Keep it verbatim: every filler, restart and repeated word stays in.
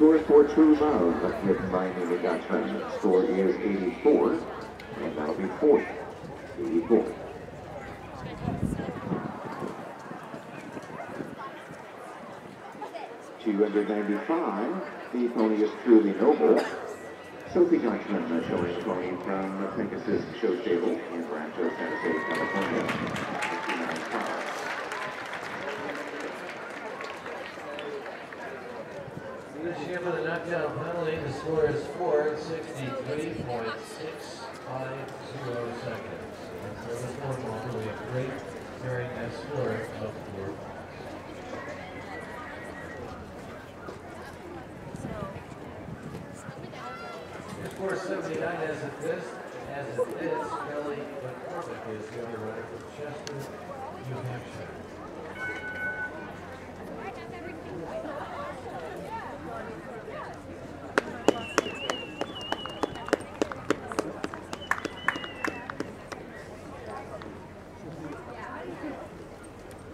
score for True Love with Miami Dutchman. Score is eighty-four, and that'll be fourth. eighty-four. two ninety-five, the pony is Truly Noble. Sophie Dutchman showing the pony from Pegasus Show Stable in Rancho Santa Fe, California. two ninety-five. This year for the knockdown penalty, the score is four sixty-three point six five zero seconds. So this one was really a great carrying that score of four. Score seventy-nine as it is, as it is.